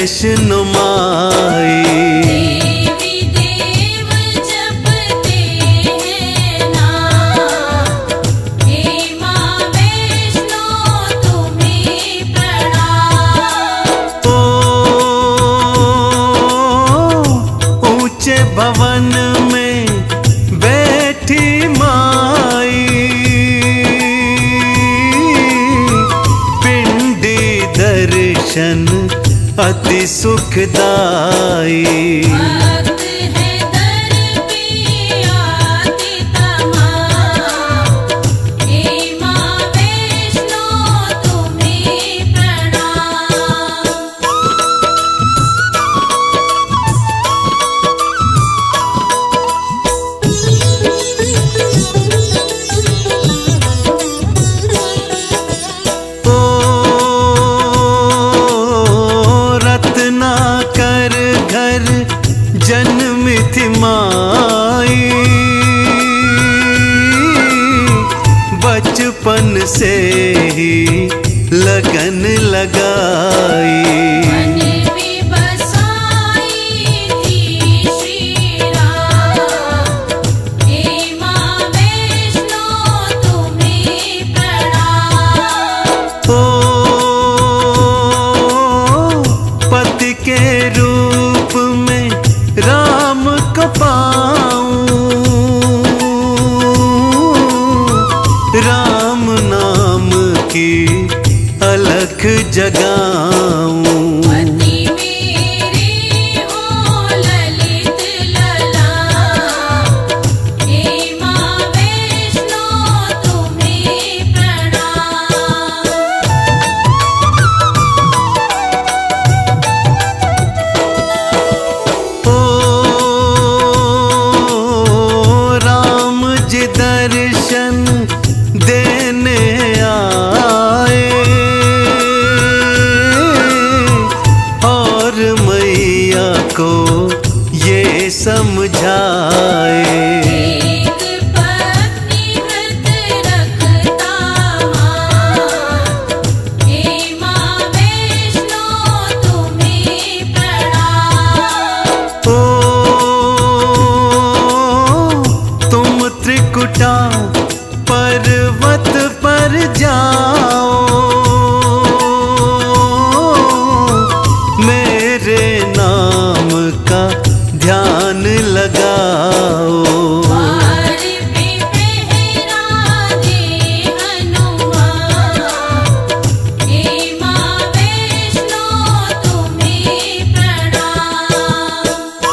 वैष्णो माई। देवी देव जपते हैं नाम, हे माँ वैष्णो तुम्हें प्रणाम। ओ ऊंचे भवन में बैठी माई, पिंडी दर्शन अति सुखदाई। भक्त है दर पे आते तमाम, हे माँ वैष्णो तुम्हें प्रणाम। ओ रत्नाकर घर जन्मी थी माई, बचपन से ही लगन लगाई। मन में बसाई थी श्री राम, हे माँ वैष्णो तुम्हें प्रणाम। ओ पति के रूप में राम को पाऊं, राम नाम की अलख जगाऊं। पति मेरे हो ललित ललाम, हे माँ वैष्णो तुम्हें प्रणाम। ओ राम जी दर्शन देने आए, और मैया को ये समझाए। एक पत्नी व्रत रखता मान, हे माँ वैष्णो तुम्हें प्रणाम। ओ तुम त्रिकुटा पर्वत पर जाओ, मेरे नाम का ध्यान लगाओ। द्वार पे पहरा दे हनुमान, हे माँ वैष्णो तुम्हें प्रणाम।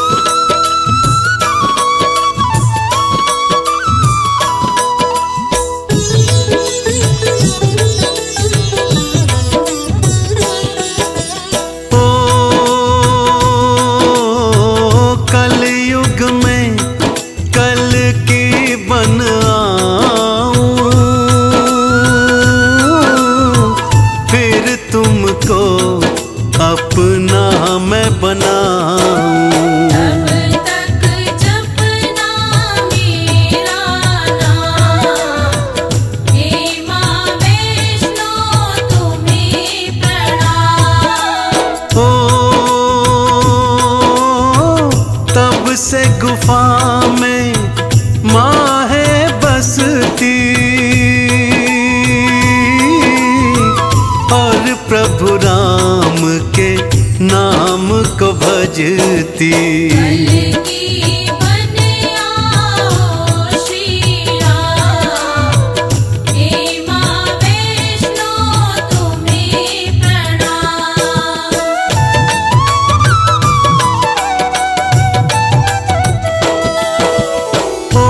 ओ कलयुग में कल की बन आऊं, फिर तुमको अपना मैं बनाऊं। तब तक जपना मेरा नाम, हे माँ वैष्णो तुम्हें प्रणाम। ओ तब से गुफा में माँ है बसती, और प्रभु राम के नाम को भजती। कल की बन आओ श्री राम, हे माँ वैष्णो तुम्हें प्रणाम। ओ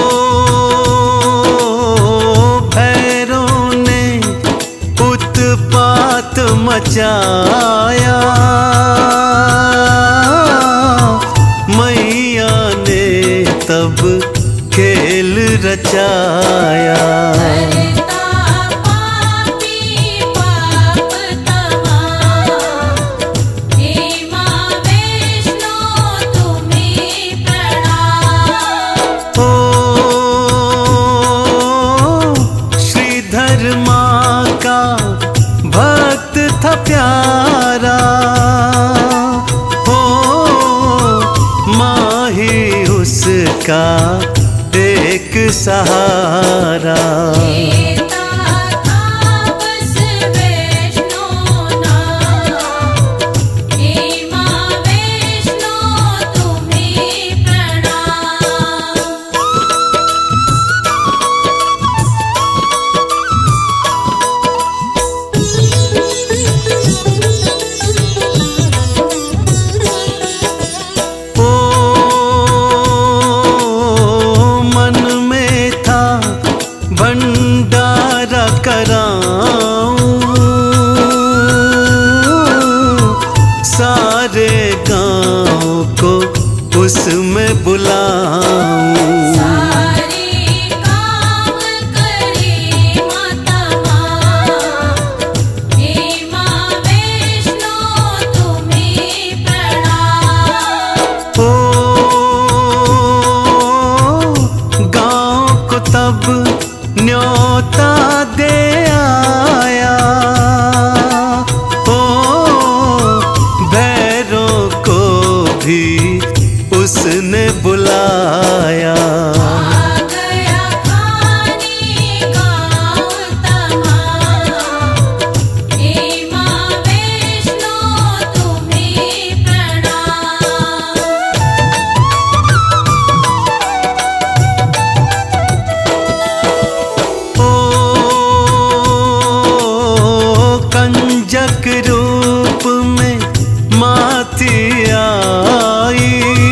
भैरों ने उत्पात मचाया, का एक सहारा। देता था बस वैष्णो नाम, हे माँ वैष्णो तुम्हें प्रणाम। ओ मन में था भंडारा कराऊं, सारे गांव को उसमें बुलाऊं। सारे काम करे माता माँ, हे माँ वैष्णो तुम्हें प्रणाम। ओ गांव को तब न्योता दे आया, ओ भैरों को भी उसने बुलाया। आ गया खाने गाँव तमाम, हे माँ वैष्णो तुम्हें प्रणाम। ओ कंजक रूप में माती आई,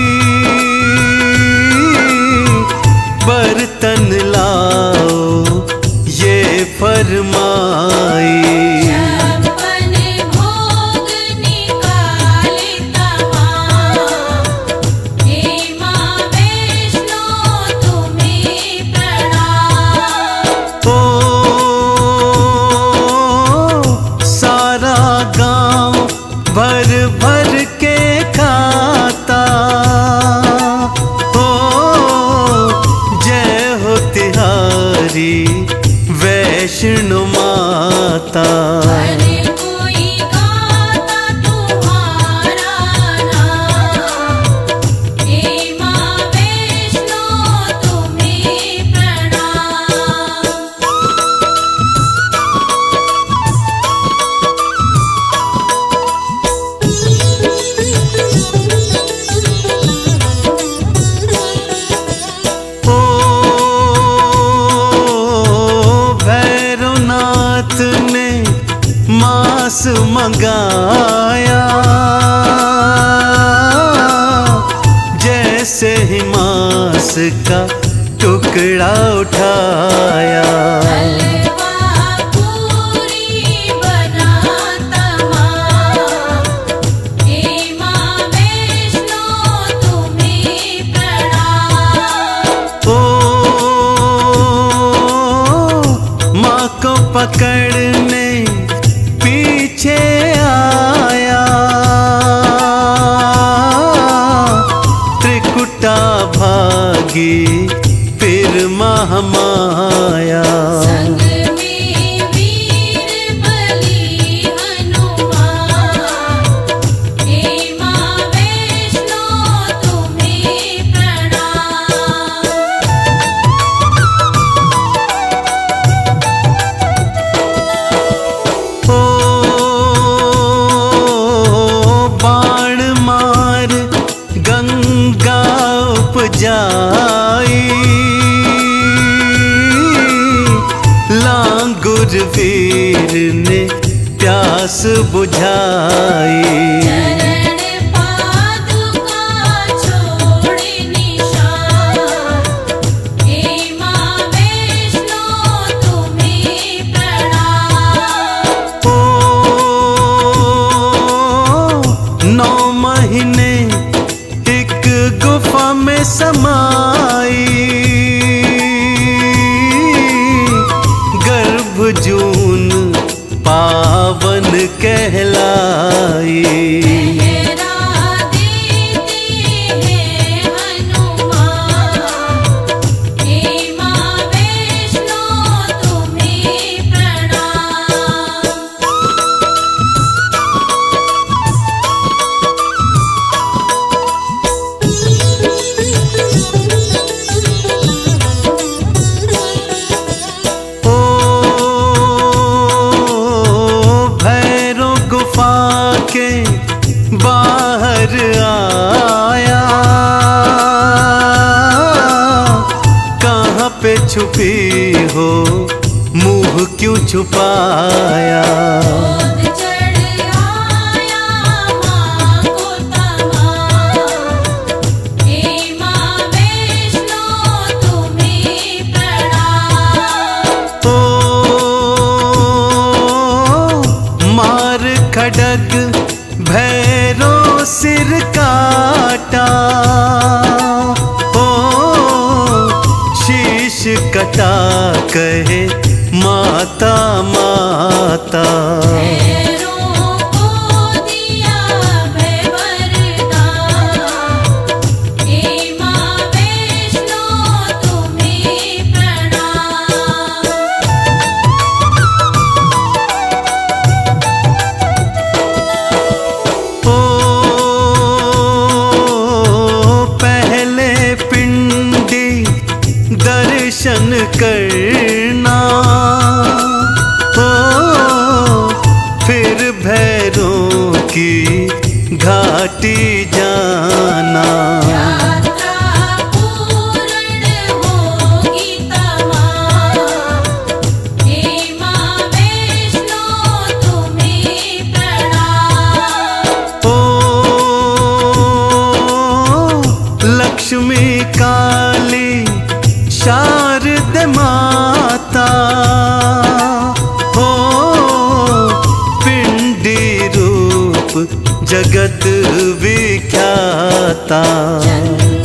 बर्तन लाओ ये फरमाई। छप्पन भोग निकाले तमाम, हे माँ वैष्णो तुम्हें प्रणाम। ओ सारा गांव भर भर के खाता, ओ जय हो तिहारी वैष्णो माता। हर कोई गाता तुम्हारा नाम, हे माँ वैष्णो तुम्हें प्रणाम। ओ भैरवनाथ ने मांस मंगाया, जैसे ही मांस का टुकड़ा उठाया। हलवा पूरी बनाता माँ, हे माँ वैष्णो तुम्हें प्रणाम। ओ माँ को पकड़ने पीछे आया, त्रिकुटा भागी फिर महामाया। संग में वीर बलि हनुमान, हे माँ वैष्णो तुम्हें प्रणाम। ओ बाण मार गंगा उपजाई, लांगुर वीर ने प्यास बुझाई। चरण पादुका छोड़े निशान, हे माँ वैष्णो तुम्हें प्रणाम। ओ 9 महीने एक गुफा में समाई, गर्भ जून पावन कहलाई। के बाहर आया, कहाँ पे छुपी हो मुँह क्यों छुपाया। क्रोध चढ़ आया माँ को तमाम, हे माँ वैष्णो तुम्हें प्रणाम। ओ मार खड़ग भैरो सिर काटा, ओ शीश कटा कहे माता माता। भैरों को दिया भय वरदान, हे माँ वैष्णो तुम्हें प्रणाम। ओ पहले पिंडी दर्शन करना, ओ फिर भैरों की घाटी जाना। यात्रा पूर्ण होगी तमाम, हे माँ वैष्णो तुम्हें प्रणाम। ओ लक्ष्मी काली शारद माता, हो पिंडी रूप जगत विख्याता।